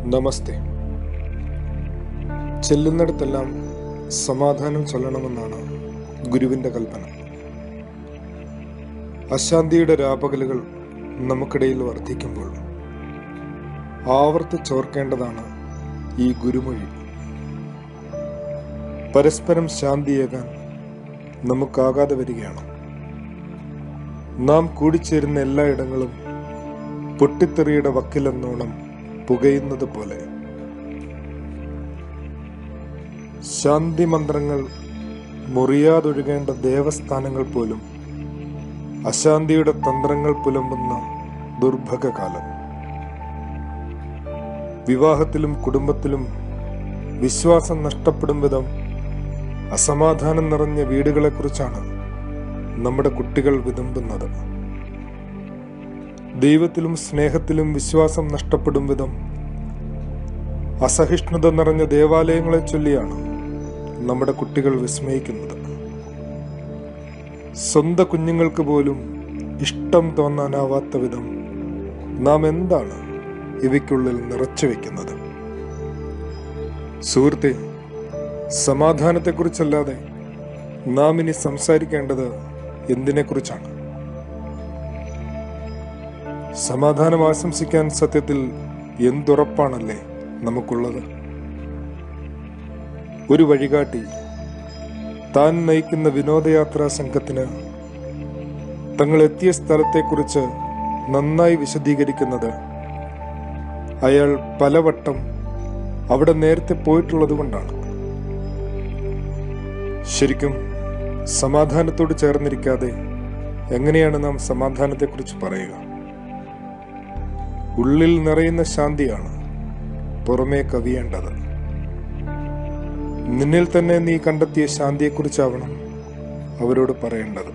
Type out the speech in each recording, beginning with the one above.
നമസ്തേ. ചെല്ലുന്നിടത്തെല്ലാം സമാധാനം ചൊല്ലണമെന്നാണ് ഗുരുവിൻ്റെ കൽപ്പന. അശാന്തിയുടെ രാപകലുകൾ നമുക്കിടയിൽ വർദ്ധിക്കുമ്പോൾ ആവർത്തിച്ചോർക്കേണ്ടതാണ് ഈ ഗുരുമൊഴി. പരസ്പരം ശാന്തിയേകാൻ നമുക്കാകാതെ വരികയാണ്. നാം കൂടിച്ചേരുന്ന എല്ലായിടങ്ങളും പൊട്ടിത്തെറിയുടെ വക്കിലെന്നോണം പുകയുന്നത് പോലെ ശാന്തി മന്ത്രങ്ങൾ മുറിയാതൊഴുകേണ്ട ദേവസ്ഥാനങ്ങൾ പോലും അശാന്തിയുടെ തന്ത്രങ്ങൾ പുലമ്പുന്ന ദുർഭഗകാലം. വിവാഹത്തിലും കുടുംബത്തിലും വിശ്വാസം നഷ്ടപ്പെടും വിധം അസമാധാനം നിറഞ്ഞ വീടുകളെക്കുറിച്ചാണ് നമ്മുടെ കുട്ടികൾ വിതുമ്പുന്നത്. ദൈവത്തിലും സ്നേഹത്തിലും വിശ്വാസം നഷ്ടപ്പെടും വിധം അസഹിഷ്ണുത നിറഞ്ഞ ദേവാലയങ്ങളെ ചൊല്ലിയാണ് നമ്മുടെ കുട്ടികൾ വിസ്മയിക്കുന്നത്. സ്വന്തം കുഞ്ഞുങ്ങൾക്ക് പോലും ഇഷ്ടം തോന്നാനാവാത്ത വിധം നാം എന്താണ് ഇവയ്ക്കുള്ളിൽ നിറച്ചു വയ്ക്കുന്നത്? സുഹൃത്തെ, സമാധാനത്തെക്കുറിച്ചല്ലാതെ നാം ഇനി സംസാരിക്കേണ്ടത് എന്തിനെക്കുറിച്ചാണ്? സമാധാനം ആശംസിക്കാൻ സത്യത്തിൽ എന്തുറപ്പാണല്ലേ നമുക്കുള്ളത്? ഒരു വഴികാട്ടി താൻ നയിക്കുന്ന വിനോദയാത്രാ സംഘത്തിന് തങ്ങൾ എത്തിയ സ്ഥലത്തെക്കുറിച്ച് നന്നായി വിശദീകരിക്കുന്നത് അയാൾ പലവട്ടം അവിടെ നേരത്തെ പോയിട്ടുള്ളത് കൊണ്ടാണ്. ശരിക്കും സമാധാനത്തോട് ചേർന്നിരിക്കാതെ എങ്ങനെയാണ് നാം സമാധാനത്തെക്കുറിച്ച് പറയുക? ഉള്ളിൽ നിറയുന്ന ശാന്തിയാണ് പുറമേ കവിയേണ്ടത്. നിന്നിൽ തന്നെ നീ കണ്ടെത്തിയ ശാന്തിയെക്കുറിച്ചാവണം അവരോട് പറയേണ്ടത്.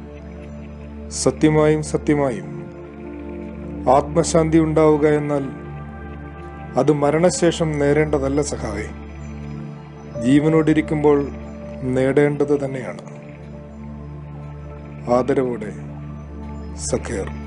സത്യമായും ആത്മശാന്തി ഉണ്ടാവുക എന്നാൽ അത് മരണശേഷം നേടേണ്ടതല്ല സഖാവേ, ജീവനോടിരിക്കുമ്പോൾ നേടേണ്ടത് തന്നെയാണ്. ആദരവോടെ, സഖേർ.